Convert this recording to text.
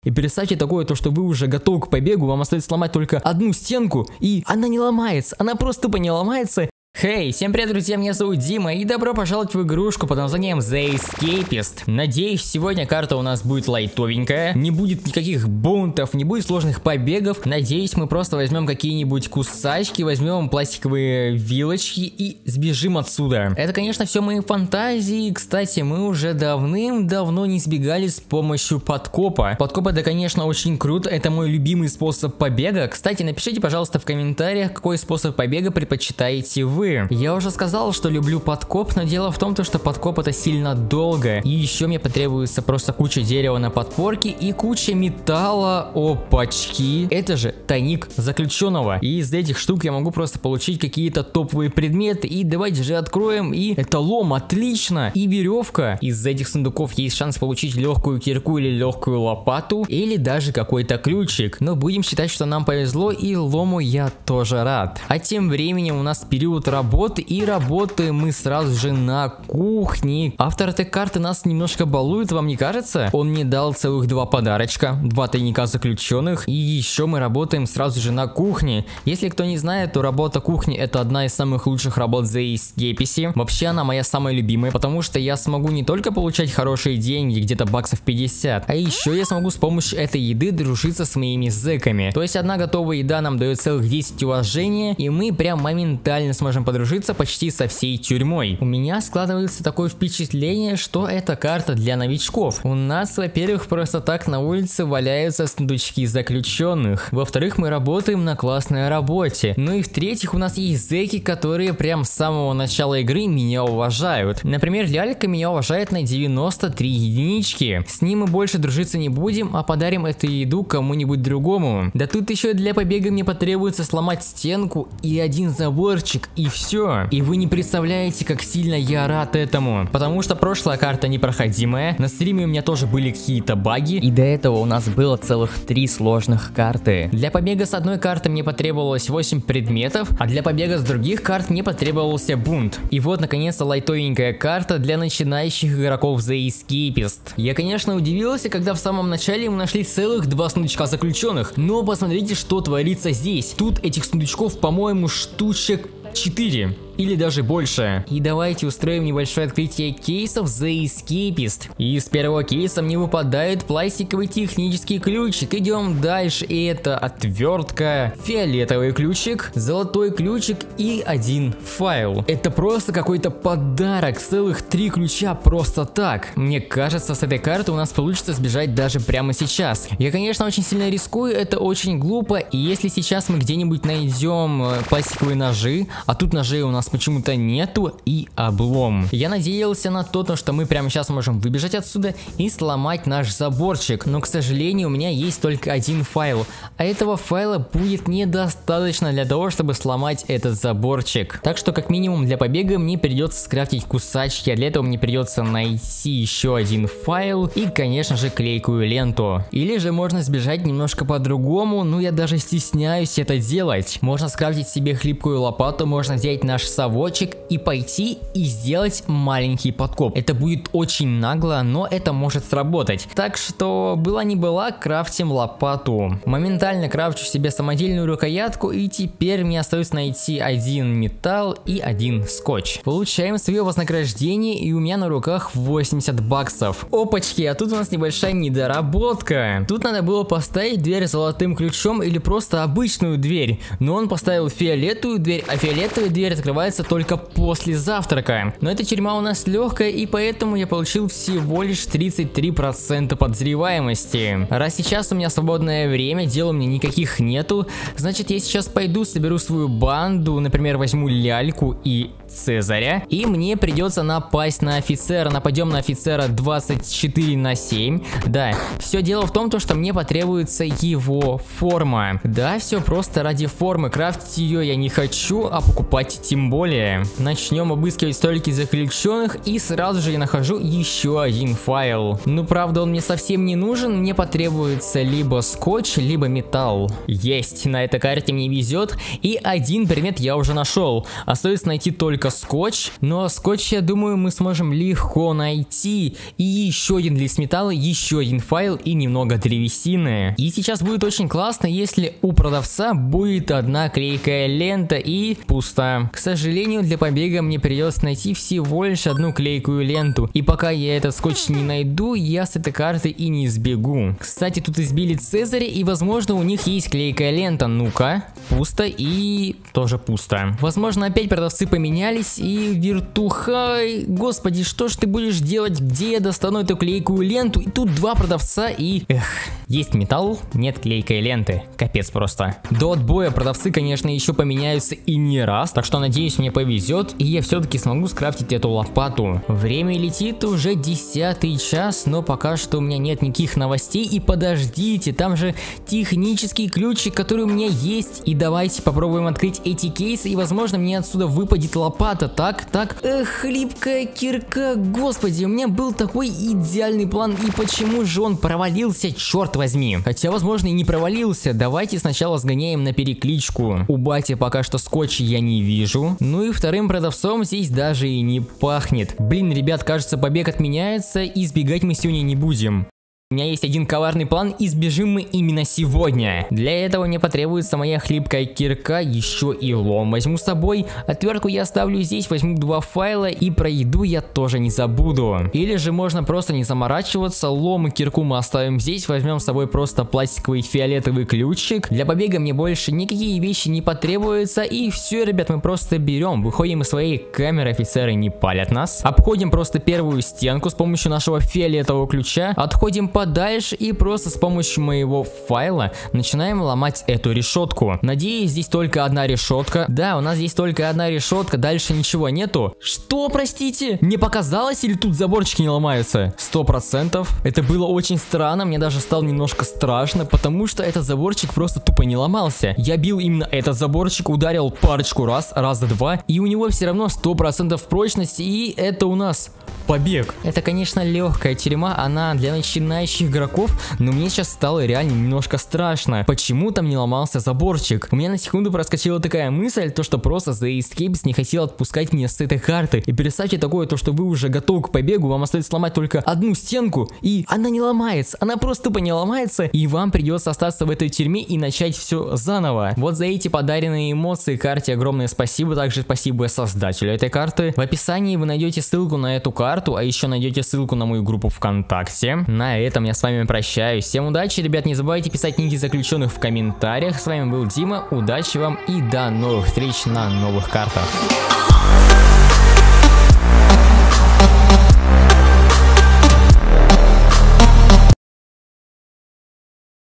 И представьте такое, то что вы уже готовы к побегу, вам остается сломать только одну стенку, и она не ломается, она просто тупо не ломается. Хей, всем привет, друзья, меня зовут Дима, и добро пожаловать в игрушку под названием The Escapist. Надеюсь, сегодня карта у нас будет лайтовенькая, не будет никаких бунтов, не будет сложных побегов. Надеюсь, мы просто возьмем какие-нибудь кусачки, возьмем пластиковые вилочки и сбежим отсюда. Это, конечно, все мои фантазии. Кстати, мы уже давным-давно не сбегали с помощью подкопа. Подкоп это, конечно, очень круто, это мой любимый способ побега. Кстати, напишите, пожалуйста, в комментариях, какой способ побега предпочитаете вы. Я уже сказал, что люблю подкоп, но дело в том, что подкоп это сильно долго. И еще мне потребуется просто куча дерева на подпорке и куча металла. Опачки. Это же тайник заключенного. И из этих штук я могу просто получить какие-то топовые предметы. И давайте же откроем. И это лом, отлично. И веревка. Из этих сундуков есть шанс получить легкую кирку или легкую лопату. Или даже какой-то ключик. Но будем считать, что нам повезло, и лому я тоже рад. А тем временем у нас период работы, и работаем мы сразу же на кухне. Автор этой карты нас немножко балует, вам не кажется? Он мне дал целых 2 подарочка, 2 тайника заключенных, и еще мы работаем сразу же на кухне. Если кто не знает, то работа кухни это одна из самых лучших работ в The Escapist. Вообще она моя самая любимая, потому что я смогу не только получать хорошие деньги, где-то баксов 50, а еще я смогу с помощью этой еды дружиться с моими зэками. То есть одна готовая еда нам дает целых 10 уважения, и мы прям моментально сможем подружиться почти со всей тюрьмой. У меня складывается такое впечатление, что это карта для новичков. У нас, во-первых, просто так на улице валяются сундучки заключенных. Во-вторых, мы работаем на классной работе. Ну и в-третьих, у нас есть зэки, которые прям с самого начала игры меня уважают. Например, Лялька меня уважает на 93 единички. С ним мы больше дружиться не будем, а подарим эту еду кому-нибудь другому. Да тут еще для побега мне потребуется сломать стенку и один заборчик, и все. И вы не представляете, как сильно я рад этому. Потому что прошлая карта непроходимая. На стриме у меня тоже были какие-то баги. И до этого у нас было целых 3 сложных карты. Для побега с одной карты мне потребовалось 8 предметов. А для побега с других карт мне потребовался бунт. И вот наконец-то лайтовенькая карта для начинающих игроков The Escapist. Я, конечно, удивился, когда в самом начале мы нашли целых 2 сундучка заключенных. Но посмотрите, что творится здесь. Тут этих сундучков, по-моему, штучек 4. Или даже больше. И давайте устроим небольшое открытие кейсов The Escapist. И из первого кейса мне выпадает пластиковый технический ключик. Идем дальше. И это отвертка, фиолетовый ключик, золотой ключик и 1 файл. Это просто какой-то подарок. Целых 3 ключа просто так. Мне кажется, с этой карты у нас получится сбежать даже прямо сейчас. Я, конечно, очень сильно рискую. Это очень глупо. И если сейчас мы где-нибудь найдем пластиковые ножи, а тут ножей у нас почему-то нету, и облом. Я надеялся на то, что мы прямо сейчас можем выбежать отсюда и сломать наш заборчик, но, к сожалению, у меня есть только 1 файл, а этого файла будет недостаточно для того, чтобы сломать этот заборчик. Так что, как минимум, для побега мне придется скрафтить кусачки, а для этого мне придется найти еще 1 файл и, конечно же, клейкую ленту. Или же можно сбежать немножко по-другому, но я даже стесняюсь это делать. Можно скрафтить себе хлипкую лопату, можно взять наш совочек и пойти и сделать маленький подкоп. Это будет очень нагло, но это может сработать. Так что была не была, крафтим лопату. Моментально крафчу себе самодельную рукоятку, и теперь мне остается найти 1 металл и 1 скотч. Получаем свое вознаграждение, и у меня на руках 80 баксов. Опачки, а тут у нас небольшая недоработка. Тут надо было поставить дверь золотым ключом или просто обычную дверь, но он поставил фиолетовую дверь, а фиолетовая дверь открывается только после завтрака. Но эта тюрьма у нас легкая, и поэтому я получил всего лишь 33% подозреваемости. Раз сейчас у меня свободное время, дел у меня никаких нету, значит я сейчас пойду соберу свою банду, например, возьму Ляльку и Цезаря, и мне придется напасть на офицера. Нападем на офицера 24/7. Да, все дело в том, что мне потребуется его форма. Да, все просто ради формы. Крафтить ее я не хочу, а покупать тем более. более. Начнем обыскивать столики заключенных, и сразу же я нахожу еще один файл. Ну, правда, он мне совсем не нужен, мне потребуется либо скотч, либо металл. Есть, на этой карте мне везет, и один предмет я уже нашел. Остается найти только скотч, но скотч, я думаю, мы сможем легко найти. И еще один лист металла, еще один файл и немного древесины. И сейчас будет очень классно, если у продавца будет одна клейкая лента и пусто. К сожалению, для побега мне придется найти всего лишь одну клейкую ленту. И пока я этот скотч не найду, я с этой карты и не сбегу. Кстати, тут избили Цезаря, и возможно у них есть клейкая лента. Ну-ка, пусто и тоже пусто. Возможно, опять продавцы поменялись, и вертухай, господи, что ж ты будешь делать, где я достану эту клейкую ленту? И тут два продавца и... есть металл, нет клейкой ленты. Капец просто. До отбоя продавцы, конечно, еще поменяются и не раз, так что надеюсь, мне повезет, и я все-таки смогу скрафтить эту лопату. Время летит уже 10-й час, но пока что у меня нет никаких новостей. И подождите, там же технический ключик, который у меня есть. И давайте попробуем открыть эти кейсы, и возможно мне отсюда выпадет лопата. Так. Хлипкая кирка, господи, у меня был такой идеальный план, и почему же он провалился, черт возьми. Хотя, возможно, и не провалился. Давайте сначала сгоняем на перекличку. У бати пока что скотча я не вижу. Ну и вторым продавцом здесь даже и не пахнет. Блин, ребят, кажется, побег отменяется, и сбегать мы сегодня не будем. У меня есть один коварный план, и сбежим мы именно сегодня. Для этого мне потребуется моя хлипкая кирка, еще и лом возьму с собой. Отвертку я оставлю здесь, возьму два файла, и про еду я тоже не забуду. Или же можно просто не заморачиваться, лом и кирку мы оставим здесь, возьмем с собой просто пластиковый фиолетовый ключик. Для побега мне больше никакие вещи не потребуются, и все, ребят, мы просто берем, выходим из своей камеры, офицеры не палят нас. Обходим просто первую стенку с помощью нашего фиолетового ключа, отходим подальше и просто с помощью моего файла начинаем ломать эту решетку. Надеюсь, здесь только одна решетка. Да, у нас здесь только одна решетка, дальше ничего нету. Что, простите? Мне показалось, или тут заборчики не ломаются? 100%. Это было очень странно, мне даже стало немножко страшно, потому что этот заборчик просто тупо не ломался. Я бил именно этот заборчик, ударил парочку раза два, и у него все равно 100% прочности, и это у нас побег. Это, конечно, легкая тюрьма, она для начинающих игроков, но мне сейчас стало реально немножко страшно. Почему там не ломался заборчик? У меня на секунду проскочила такая мысль, то что просто The Escapes не хотел отпускать меня с этой карты. И представьте такое, то что вы уже готовы к побегу, вам остается сломать только одну стенку, и она не ломается, она просто тупо не ломается, и вам придется остаться в этой тюрьме и начать все заново. Вот за эти подаренные эмоции карте огромное спасибо, также спасибо создателю этой карты. В описании вы найдете ссылку на эту карту, а еще найдете ссылку на мою группу ВКонтакте. На этом я с вами прощаюсь. Всем удачи, ребят, не забывайте писать ники заключенных в комментариях. С вами был Дима, удачи вам и до новых встреч на новых картах.